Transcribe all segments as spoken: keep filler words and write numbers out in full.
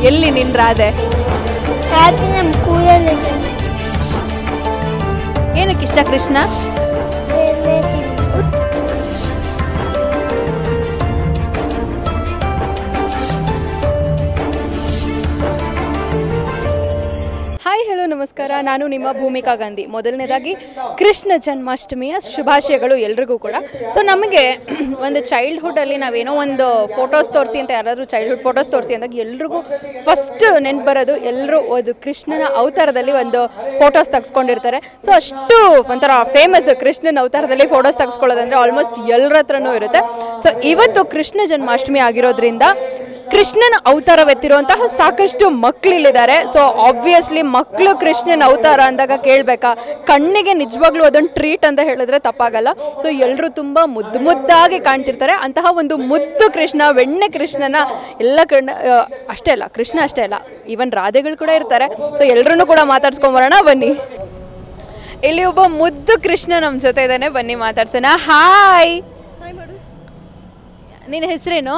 ಎಲ್ಲಿ ನಿನ್ ರಾಧೆ? ಏನಕ್ಕೆ ಇಷ್ಟ ಕೃಷ್ಣ? ಹಾಯ್ ಹಲೋ ನಮಸ್ಕಾರ, ನಾನು ನಿಮ್ಮ ಭೂಮಿಕಾ ಗಾಂಧಿ. ಮೊದಲನೇದಾಗಿ ಕೃಷ್ಣ ಜನ್ಮಾಷ್ಟಮಿಯ ಶುಭಾಶಯಗಳು ಎಲ್ರಿಗೂ ಕೂಡ. ಸೊ ನಮಗೆ ಒಂದು ಚೈಲ್ಡ್ಹುಡ್ಡಲ್ಲಿ ನಾವೇನೋ ಒಂದು ಫೋಟೋಸ್ ತೋರಿಸಿ ಅಂತ ಯಾರಾದರೂ ಚೈಲ್ಡ್ಹುಡ್ ಫೋಟೋಸ್ ತೋರಿಸಿ ಅಂದಾಗ ಎಲ್ರಿಗೂ ಫಸ್ಟ್ ನೆನ್ಪು ಬರೋದು ಎಲ್ಲರೂ ಅದು ಕೃಷ್ಣನ ಅವತಾರದಲ್ಲಿ ಒಂದು ಫೋಟೋಸ್ ತೆಗೆಸ್ಕೊಂಡಿರ್ತಾರೆ. ಸೊ ಅಷ್ಟು ಒಂಥರ ಫೇಮಸ್ ಕೃಷ್ಣನ ಅವತಾರದಲ್ಲಿ ಫೋಟೋಸ್ ತೆಗೆಸ್ಕೊಳ್ಳೋದಂದರೆ ಆಲ್ಮೋಸ್ಟ್ ಎಲ್ಲರ ಹತ್ರನೂ ಇರುತ್ತೆ. ಸೊ ಇವತ್ತು ಕೃಷ್ಣ ಜನ್ಮಾಷ್ಟಮಿ ಆಗಿರೋದ್ರಿಂದ ಕೃಷ್ಣನ ಅವತಾರವೆತ್ತಿರುವಂತಹ ಸಾಕಷ್ಟು ಮಕ್ಕಳಿಲ್ಲಿದ್ದಾರೆ. ಸೊ ಆಬ್ವಿಯಸ್ಲಿ ಮಕ್ಕಳು ಕೃಷ್ಣನ ಅವತಾರ ಅಂದಾಗ ಕೇಳಬೇಕಾ, ಕಣ್ಣಿಗೆ ನಿಜವಾಗ್ಲೂ ಅದೊಂದು ಟ್ರೀಟ್ ಅಂತ ಹೇಳಿದ್ರೆ ತಪ್ಪಾಗಲ್ಲ. ಸೊ ಎಲ್ಲರೂ ತುಂಬ ಮುದ್ದು ಮುದ್ದಾಗಿ ಕಾಣ್ತಿರ್ತಾರೆ. ಅಂತಹ ಒಂದು ಮುದ್ದು ಕೃಷ್ಣ, ಬೆಣ್ಣೆ ಕೃಷ್ಣನ ಎಲ್ಲ ಕಣ್ಣ ಅಷ್ಟೇ ಅಲ್ಲ, ಕೃಷ್ಣ ಅಷ್ಟೇ ಅಲ್ಲ, ಈವನ್ ರಾಧೆಗಳು ಕೂಡ ಇರ್ತಾರೆ. ಸೊ ಎಲ್ಲರೂ ಕೂಡ ಮಾತಾಡ್ಸ್ಕೊಂಬರೋಣ ಬನ್ನಿ. ಇಲ್ಲಿ ಒಬ್ಬ ಮುದ್ದು ಕೃಷ್ಣ ನಮ್ಮ ಜೊತೆ ಇದ್ದಾನೆ, ಬನ್ನಿ ಮಾತಾಡ್ಸೋಣ. ಹಾಯ್, ನಿನ್ನ ಹೆಸರೇನು?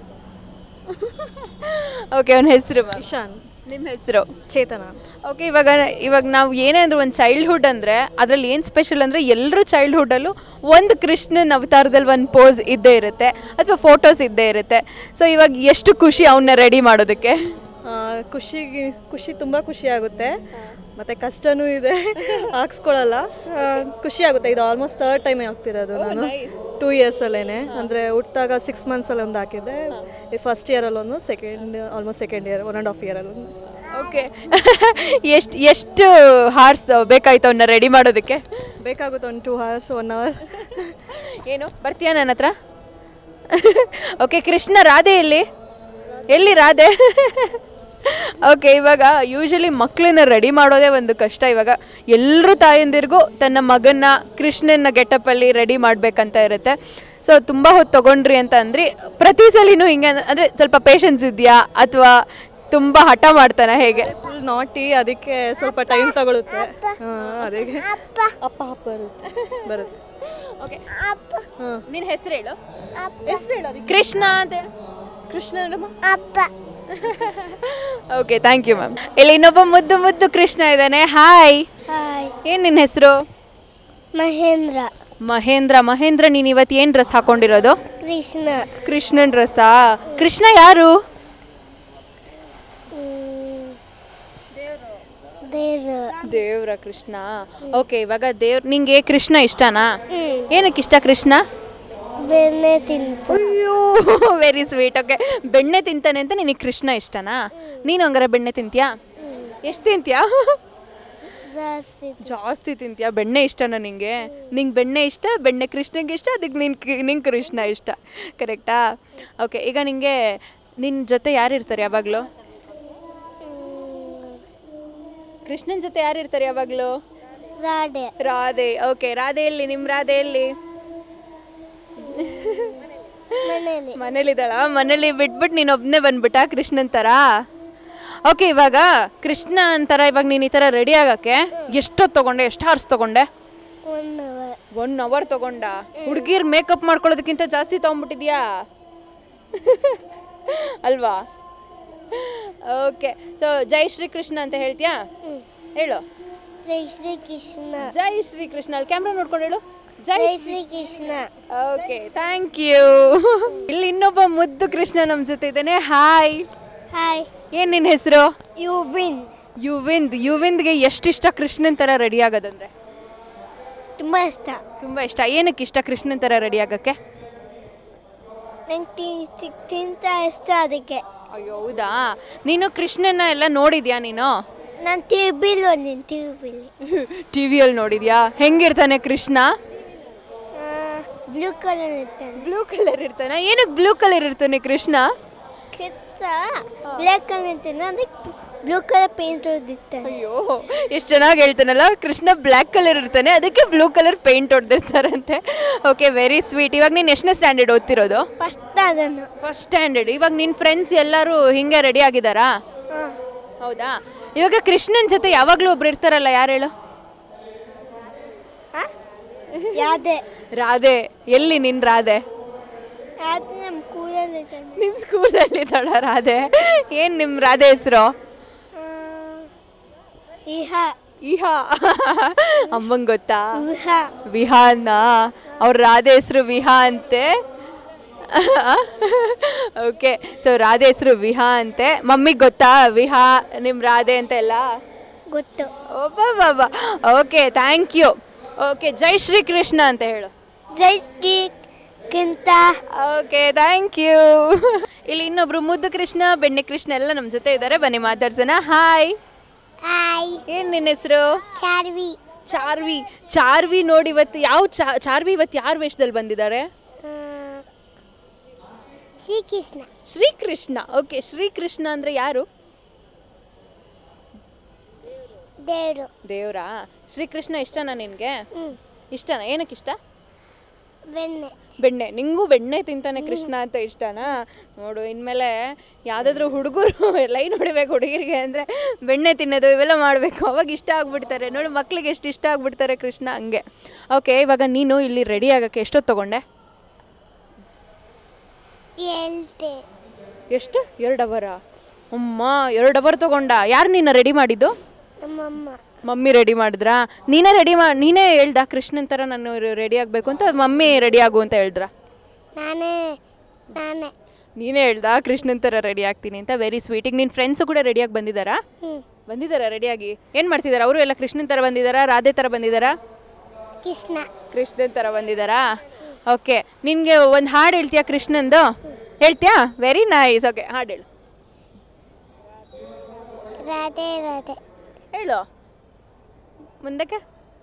ಓಕೆ, ಅವನ ಹೆಸರು ಇಶಾನ್. ನಿಮ್ಮ ಹೆಸರು? ಚೇತನ. ಓಕೆ, ಇವಾಗ ಇವಾಗ ನಾವು ಏನೇ ಅಂದ್ರೆ ಒಂದು ಚೈಲ್ಡ್ಹುಡ್ ಅಂದರೆ ಅದರಲ್ಲಿ ಏನು ಸ್ಪೆಷಲ್ ಅಂದರೆ ಎಲ್ಲರೂ ಚೈಲ್ಡ್ಹುಡ್ಡಲ್ಲೂ ಒಂದು ಕೃಷ್ಣನ ಅವತಾರದಲ್ಲಿ ಒಂದು ಪೋಸ್ ಇದ್ದೇ ಇರುತ್ತೆ ಅಥವಾ ಫೋಟೋಸ್ ಇದ್ದೇ ಇರುತ್ತೆ. ಸೊ ಇವಾಗ ಎಷ್ಟು ಖುಷಿ ಅವನ್ನ ರೆಡಿ ಮಾಡೋದಕ್ಕೆ? ಖುಷಿಗೆ ಖುಷಿ ತುಂಬ ಖುಷಿ ಆಗುತ್ತೆ, ಮತ್ತು ಕಷ್ಟನೂ ಇದೆ, ಹಾಕ್ಸ್ಕೊಳ್ಳಲ್ಲ. ಖುಷಿ ಆಗುತ್ತೆ. ಇದು ಆಲ್ಮೋಸ್ಟ್ ಥರ್ಡ್ ಟೈಮ್ ಆಗ್ತಿರೋದು ನಾನು ಟೂ ಇಯರ್ಸಲ್ಲೇ. ಅಂದರೆ ಹುಟ್ಟಿದಾಗ ಸಿಕ್ಸ್ ಮಂತ್ಸಲ್ಲಿ ಒಂದು ಹಾಕಿದ್ದೆ, ಫಸ್ಟ್ ಇಯರಲ್ಲಿ ಒಂದು, second almost second year one and half ಇಯರಲ್ಲಿ ಒಂದು. ಓಕೆ, ಎಷ್ಟು ಎಷ್ಟು ಹಾರ್ಸ್ ಬೇಕಾಯ್ತು ಅವನ್ನ ರೆಡಿ ಮಾಡೋದಕ್ಕೆ? ಬೇಕಾಗುತ್ತೆ ಒಂದು ಟೂ ಅವರ್ಸ್ ಒನ್ ಅವರ್. ಏನು ಬರ್ತೀಯಾ ನನ್ನ ಹತ್ರ? ಓಕೆ, ಕೃಷ್ಣ ರಾಧೆ ಎಲ್ಲಿ ಎಲ್ಲಿ ರಾಧೆ? ಓಕೆ, ಇವಾಗ ಯೂಶಲಿ ಮಕ್ಕಳನ್ನ ರೆಡಿ ಮಾಡೋದೇ ಒಂದು ಕಷ್ಟ. ಇವಾಗ ಎಲ್ಲರೂ ತಾಯಂದಿರಿಗೂ ತನ್ನ ಮಗನ್ನ ಕೃಷ್ಣನ ಗೆಟಪ್ಪಲ್ಲಿ ರೆಡಿ ಮಾಡಬೇಕಂತ ಇರುತ್ತೆ. ಸೊ ತುಂಬ ಹೊತ್ತು ತೊಗೊಂಡ್ರಿ ಅಂತ ಅಂದ್ರಿ, ಪ್ರತಿ ಸಲಿನೂ ಹಿಂಗೆ ಅಂದರೆ ಸ್ವಲ್ಪ ಪೇಷನ್ಸ್ ಇದೆಯಾ ಅಥವಾ ತುಂಬ ಹಠ ಮಾಡ್ತಾನೆ, ಹೇಗೆ? ಫುಲ್ ನಾಟಿ, ಅದಕ್ಕೆ ಸ್ವಲ್ಪ ಟೈಮ್ ತಗೊಳುತ್ತೆ. ಅದಕ್ಕೆ ಅಪ್ಪ ಅಪ್ಪ ಬರುತ್ತೆ ಬರುತ್ತೆ ಓಕೆ, ನಿನ್ನ ಹೆಸರು ಹೇಳು. ಹೆಸರು ಹೇಳು. ಕೃಷ್ಣ ಅಂತ ಹೇಳು. ಕೃಷ್ಣ ಅಪ್ಪ. Okay, thank you ma'am. ಇಲ್ಲಿ ಇನ್ನೊಬ್ಬ ಮುದ್ದು ಮುದ್ದು ಕೃಷ್ಣ ಇದ್ದಾನೆ. ಹಾಯ್. ಹಾಯ್. ಏನು ನಿನ್ನ ಹೆಸರು? ಮಹೇಂದ್ರ. ಮಹೇಂದ್ರ. ಮಹೇಂದ್ರ, ನೀನು ಇವತ್ತು ಏನು ಡ್ರೆಸ್ ಹಾಕೊಂಡಿರೋದು? ಕೃಷ್ಣ. ಕೃಷ್ಣನ್ ಡ್ರೆಸ್ಸಾ? ಕೃಷ್ಣ ಯಾರು? ದೇವ್ರ ಕೃಷ್ಣ. ಓಕೆ, ಇವಾಗ ದೇವ್ರ ನಿಂಗೆ ಕೃಷ್ಣ ಇಷ್ಟನಾ? ಏನಕ್ಕೆ ಇಷ್ಟ ಕೃಷ್ಣ? ಬೆಣ್ಣೆ ತಿಂತ. ಅಯ್ಯೋ, ವೆರಿ ಸ್ವೀಟ್. ಓಕೆ, ಬೆಣ್ಣೆ ತಿಂತಾನೆ ಅಂತ ನಿನಗೆ ಕೃಷ್ಣ ಇಷ್ಟನಾ? ನೀನು ಹಂಗಾರೆ ಬೆಣ್ಣೆ ತಿಂತೀಯಾ? ಎಷ್ಟು ತಿಂತೀಯಾ? ಜಾಸ್ತಿ ಜಾಸ್ತಿ ತಿಂತೀಯಾ? ಬೆಣ್ಣೆ ಇಷ್ಟನಾ ನಿಂಗೆ? ನಿಂಗೆ ಬೆಣ್ಣೆ ಇಷ್ಟ, ಬೆಣ್ಣೆ ಕೃಷ್ಣಗೆ ಇಷ್ಟ, ಅದಕ್ಕೆ ನಿನ್ ನಿಂಗೆ ಕೃಷ್ಣ ಇಷ್ಟ, ಕರೆಕ್ಟಾ? ಓಕೆ, ಈಗ ನಿಂಗೆ ನಿನ್ನ ಜೊತೆ ಯಾರು ಇರ್ತಾರೆ ಯಾವಾಗಲೂ? ಕೃಷ್ಣನ ಜೊತೆ ಯಾರು ಇರ್ತಾರೆ ಯಾವಾಗಲೂ? ರಾಧೆ. ರಾಧೆ. ಓಕೆ, ರಾಧೆ ಎಲ್ಲಿ? ನಿಮ್ಮ ರಾಧೆ ಎಲ್ಲಿ? ಮನೇಲಿ. ಮನೇಲಿದ್ದಾಳ? ಮನೇಲಿ ಬಿಟ್ಬಿಟ್ಟು ನೀನು ಒಬ್ಬನೇ ಬಂದ್ಬಿಟ್ಟ ಕೃಷ್ಣನ್ ಥರ? ಓಕೆ, ಇವಾಗ ಕೃಷ್ಣ ಅಂತಾರ ಇವಾಗ ನೀನು ಈ ಥರ ರೆಡಿ ಆಗೋಕ್ಕೆ ಎಷ್ಟೊತ್ತು ತೊಗೊಂಡೆ? ಎಷ್ಟು ಹಾರ್ಸ್ ತೊಗೊಂಡೆ? One hour. ಒನ್ ಅವರ್ ತೊಗೊಂಡ? ಹುಡುಗಿರ್ ಮೇಕಪ್ ಮಾಡ್ಕೊಳ್ಳೋದಕ್ಕಿಂತ ಜಾಸ್ತಿ ತೊಗೊಂಡ್ಬಿಟ್ಟಿದ್ಯಾ ಅಲ್ವಾ? ಓಕೆ, ಸೊ ಜೈ ಶ್ರೀ ಕೃಷ್ಣ ಅಂತ ಹೇಳ್ತೀಯಾ? ಹೇಳು. ಜೈ ಶ್ರೀ ಕೃಷ್ಣ. ಜೈ ಶ್ರೀ ಕೃಷ್ಣ. ಅಲ್ಲಿ ಕ್ಯಾಮ್ರಾ ನೋಡ್ಕೊಂಡು ಹೇಳು. ಜೈ Shri Krishna. Okay, thank you. ಇಲ್ಲಿ ಇನ್ನೊಬ್ಬ ಮುದ್ದು ಕೃಷ್ಣ ನಮ್ಮ ಜೊತೆ ಇದ್ದಾನೆ. ಹಾಯ್. ಹಾಯ್. ಏನು ನಿನ್ನ ಹೆಸರು? ಯುವಿನ್. ಯುವಿಂದ್. ಯುವಿಂದ್ಗೆ ಎಷ್ಟಿಷ್ಟ ಕೃಷ್ಣನ್ ಥರ ರೆಡಿ ಆಗೋದಂದ್ರೆ? ತುಂಬ ಇಷ್ಟ. ತುಂಬ ಇಷ್ಟ. ಏನಕ್ಕೆ ಇಷ್ಟ ಕೃಷ್ಣನ್ ಥರ ರೆಡಿ ಆಗೋಕ್ಕೆ? ನಂಗೆ ತಿಂತ ಇಷ್ಟ, ಅದಕ್ಕೆ. ಅಯ್ಯೋ, ಹೌದಾ? ನೀನು ಕೃಷ್ಣನ ಎಲ್ಲ ನೋಡಿದ್ಯಾ ನೀನು? ನಾನು ಟಿ ವಿಲಿ ನೋಡಿದ್ದೀನಿ. ಟಿ ವಿಲಿ ಟಿ ವಿಯಲ್ಲಿ ನೋಡಿದ್ಯಾ? ಹೆಂಗಿರ್ತಾನೆ ಕೃಷ್ಣ? ಬ್ಲೂ ಕಲರ್ ಇರ್ತಾನೆ. ಬ್ಲೂ ಕಲರ್ ಇರ್ತಾನೆ? ಏನಕ್ಕೆ ಬ್ಲೂ ಕಲರ್ ಇರ್ತಾನೆ ಕೃಷ್ಣ? ಕಿತ್ತ ಬ್ಲ್ಯಾಕ್ ಕಲರ್ ಇರ್ತಾನೆ, ಅದಕ್ಕೆ ಬ್ಲೂ ಕಲರ್ ಪೇಂಟ್ ಹೊಡೆದಿರ್ತಾನೆ. ಅಯ್ಯೋ, ಎಷ್ಟು ಚೆನ್ನಾಗಿ ಹೇಳ್ತಾನಲ್ಲ. ಕೃಷ್ಣ ಬ್ಲ್ಯಾಕ್ ಕಲರ್ ಇರ್ತಾನೆ, ಅದಕ್ಕೆ ಬ್ಲೂ ಕಲರ್ ಪೇಂಟ್ ಹೊಡೆದಿರ್ತಾರಂತೆ. Okay, very sweet. ಇವಾಗ ನೀನು ಎಷ್ಟನೇ ಸ್ಟ್ಯಾಂಡರ್ಡ್ ಓದ್ತಿರೋದು? ಫಸ್ಟ್ ಅದನ್ನು. First standard. ಇವಾಗ ನಿನ್ನ ಫ್ರೆಂಡ್ಸ್ ಎಲ್ಲರೂ ಹಿಂಗೆ ರೆಡಿ ಆಗಿದ್ದಾರಾ? ಹೌದಾ? ಇವಾಗ ಕೃಷ್ಣನ ಜೊತೆ ಯಾವಾಗಲೂ ಒಬ್ರು ಇರ್ತಾರಲ್ಲ, ಯಾರು ಹೇಳು? ರಾಧೆ. ರಾಧೆ ಎಲ್ಲಿ? ನಿನ್ನ ರಾಧೆ? ರಾಧೆ ನಮ್ಮ ಕೂಲಲ್ಲಿ ನಿಮ್ಮ ಸ್ಕೂಲಲ್ಲಿ ಇದ್ದಾಳ ರಾಧೆ? ಏನು ನಿಮ್ಮ ರಾಧೆ ಹೆಸರು? ಇಹಾ ಇಹಾ ಅಮ್ಮಂಗೆ ಗೊತ್ತಾ? ವಿಹಾ ವಿಹಾ ಅನ್ನ ಅವ್ರ ರಾಧೆ ಹೆಸರು ವಿಹಾ ಅಂತೆ. ಓಕೆ, ಸೊ ರಾಧೆ ಹೆಸರು ವಿಹಾ ಅಂತೆ. ಮಮ್ಮಿಗೆ ಗೊತ್ತಾ ವಿಹಾ ನಿಮ್ಮ ರಾಧೆ ಅಂತ ಎಲ್ಲ? ಗೊತ್ತು. ಒಬ್ಬ ಬಾಬಾ. Okay, thank you. ಓಕೆ, ಜೈ ಶ್ರೀ ಕೃಷ್ಣ ಅಂತ ಹೇಳು. ಜೈ ಕಿಂತ. Okay, thank you. ಇಲ್ಲಿ ಇನ್ನೊಬ್ರು ಮುದ್ದು ಕೃಷ್ಣ, ಬೆಣ್ಣೆ ಕೃಷ್ಣ ಎಲ್ಲ ನಮ್ಮ ಜೊತೆ ಇದ್ದಾರೆ. ಬನ್ನಿ ಮಾತಾಡ್ಸೋಣ. ಹಾಯ್. ಹಾಯ್. ಏನು ನಿನ್ನ ಹೆಸರು? ಚಾರ್ವಿ. ಚಾರ್ವಿ. ಚಾರ್ವಿ ನೋಡಿ ಇವತ್ತು ಯಾವ ಚಾ ಚಾರ್ವಿ ಇವತ್ತು ಯಾರ ವೇಷದಲ್ಲಿ ಬಂದಿದ್ದಾರೆ? ಶ್ರೀಕೃಷ್ಣ. ಶ್ರೀಕೃಷ್ಣ. ಓಕೆ, ಶ್ರೀಕೃಷ್ಣ ಅಂದರೆ ಯಾರು? ದೇವರು. ದೇವ್ರಾ? ಶ್ರೀಕೃಷ್ಣ ಇಷ್ಟನಾ ನಿನಗೆ? ಇಷ್ಟನಾ? ಏನಕ್ಕೆ ಇಷ್ಟ? ಬೆಣ್ಣೆ. ಬೆಣ್ಣೆ. ನಿಂಗೂ ಬೆಣ್ಣೆ ತಿಂತಾನೆ ಕೃಷ್ಣ ಅಂತ ಇಷ್ಟನಾ? ನೋಡು, ಇನ್ಮೇಲೆ ಯಾವುದಾದ್ರೂ ಹುಡುಗರು ಲೈನ್ ಹೊಡಿಬೇಕು ಹುಡುಗಿರಿಗೆ ಅಂದರೆ ಬೆಣ್ಣೆ ತಿನ್ನೋದು ಇವೆಲ್ಲ ಮಾಡಬೇಕು, ಅವಾಗ ಇಷ್ಟ ಆಗ್ಬಿಡ್ತಾರೆ. ನೋಡಿ, ಮಕ್ಳಿಗೆ ಎಷ್ಟು ಇಷ್ಟ ಆಗ್ಬಿಡ್ತಾರೆ ಕೃಷ್ಣ, ಹಂಗೆ. ಓಕೆ, ಇವಾಗ ನೀನು ಇಲ್ಲಿ ರೆಡಿ ಆಗೋಕ್ಕೆ ಎಷ್ಟೊತ್ತು ತೊಗೊಂಡೆ? ಎಷ್ಟು? ಎರಡು ಅವರಾ? ಅಮ್ಮ, ಎರಡು ಅವರ್ ತೊಗೊಂಡ. ಯಾರು ನಿನ್ನ ರೆಡಿ ಮಾಡಿದ್ದು? ನಮ್ಮಮ್ಮ. ಮಮ್ಮಿ ರೆಡಿ ಮಾಡಿದ್ರಾ? ನೀನೇ ರೆಡಿ ಮಾ ನೀನೇ ಹೇಳ್ದ ಕೃಷ್ಣನ್ ಥರ ನಾನು ರೆಡಿ ಆಗಬೇಕು ಅಂತ? ಮಮ್ಮಿ ರೆಡಿ ಆಗು ಅಂತ ಹೇಳಿದ್ರ? ನಾನೇ ನಾನೇ ನೀನೇ ಹೇಳ್ದ ಕೃಷ್ಣನ್ ಥರ ರೆಡಿ ಆಗ್ತೀನಿ ಅಂತ? Very sweet. ಈಗ ನಿನ್ನ ಫ್ರೆಂಡ್ಸು ಕೂಡ ರೆಡಿಯಾಗಿ ಬಂದಿದ್ದಾರಾ? ಬಂದಿದ್ದಾರಾ ರೆಡಿಯಾಗಿ? ಏನು ಮಾಡ್ತಿದ್ದಾರೆ ಅವರು? ಎಲ್ಲ ಕೃಷ್ಣನ್ ಥರ ಬಂದಿದ್ದಾರಾ, ರಾಧೆ ಥರ ಬಂದಿದ್ದಾರಾ? ಕೃಷ್ಣ. ಕೃಷ್ಣನ್ ಥರ ಬಂದಿದ್ದಾರಾ? ಓಕೆ, ನಿನಗೆ ಒಂದು ಹಾಡು ಹೇಳ್ತೀಯಾ ಕೃಷ್ಣಂದು? ಹೇಳ್ತೀಯಾ? Very nice. ಓಕೆ, ಹಾಡು ಹೇಳು. ರಾಧೆ ರಾಧೆ ಹೇಳು ಮುಂದಕ್ಕೆ.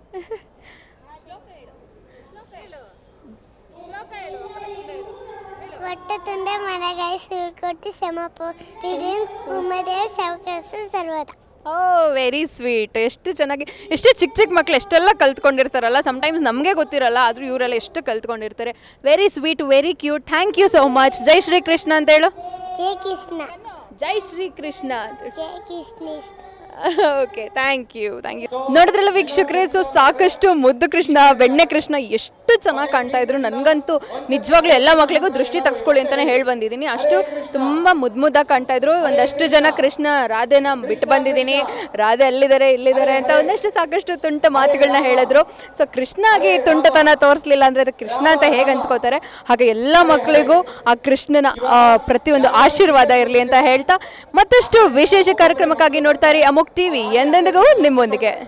ಒಟ್ಟು ತುಂಡೆ ಮರಗಾಯಿ ಸುಳ್ಕೊಟ್ಟು ಸಮಪ ಉಮ್ಮದೇವ ಸವಕಸು ಸರ್ವದ. ಓ, ವೆರಿ ಸ್ವೀಟ್. ಎಷ್ಟು ಚೆನ್ನಾಗಿ, ಎಷ್ಟು ಚಿಕ್ಕ ಚಿಕ್ಕ ಮಕ್ಳು ಎಷ್ಟೆಲ್ಲ ಕಲ್ತ್ಕೊಂಡಿರ್ತಾರಲ್ಲ. ಸಮ್ಟೈಮ್ಸ್ ನಮಗೆ ಗೊತ್ತಿರಲ್ಲ, ಆದರೂ ಇವರೆಲ್ಲ ಎಷ್ಟು ಕಲ್ತ್ಕೊಂಡಿರ್ತಾರೆ. Very sweet, very cute. Thank you so much. ಜೈ ಶ್ರೀ ಕೃಷ್ಣ ಅಂತ ಹೇಳು. ಜೈ ಕೃಷ್ಣ. ಜೈ ಶ್ರೀ ಕೃಷ್ಣ. ಜೈ Krishna. Okay, thank you thank you. ನೋಡಿದ್ರಲ್ಲ ವೀಕ್ಷಕರೇ, ಸೊ ಸಾಕಷ್ಟು ಮುದ್ದು ಕೃಷ್ಣ, ಬೆಣ್ಣೆ ಕೃಷ್ಣ ಎಷ್ಟು ಚೆನ್ನಾಗಿ ಕಾಣ್ತಾ ಇದ್ರು. ನನಗಂತೂ ನಿಜವಾಗ್ಲೂ ಎಲ್ಲ ಮಕ್ಕಳಿಗೂ ದೃಷ್ಟಿ ತೆಗೆಸ್ಕೊಳ್ಳಿ ಅಂತಲೇ ಹೇಳಿ ಬಂದಿದ್ದೀನಿ. ಅಷ್ಟು ತುಂಬ ಮುದ್ದು ಮುದ್ದಾಗಿ ಕಾಣ್ತಾ ಇದ್ರು. ಒಂದಷ್ಟು ಜನ ಕೃಷ್ಣ ರಾಧೆನ ಬಿಟ್ಟು ಬಂದಿದ್ದೀನಿ, ರಾಧೆ ಅಲ್ಲಿದ್ದಾರೆ ಇಲ್ಲಿದ್ದಾರೆ ಅಂತ ಒಂದಷ್ಟು ಸಾಕಷ್ಟು ತುಂಟ ಮಾತುಗಳನ್ನ ಹೇಳಿದ್ರು. ಸೊ ಕೃಷ್ಣಾಗಿ ತುಂಟತನ ತೋರಿಸ್ಲಿಲ್ಲ ಅಂದರೆ ಅದು ಕೃಷ್ಣ ಅಂತ ಹೇಗೆ ಅನ್ಸ್ಕೋತಾರೆ. ಹಾಗೆ ಎಲ್ಲ ಮಕ್ಕಳಿಗೂ ಆ ಕೃಷ್ಣನ ಪ್ರತಿಯೊಂದು ಆಶೀರ್ವಾದ ಇರಲಿ ಅಂತ ಹೇಳ್ತಾ, ಮತ್ತಷ್ಟು ವಿಶೇಷ ಕಾರ್ಯಕ್ರಮಕ್ಕಾಗಿ ನೋಡ್ತಾ ಇರಿ ಅಮೋಕ್ ಟಿವಿ, ಎಂದೆಂದಿಗೂ ನಿಮ್ಮೊಂದಿಗೆ.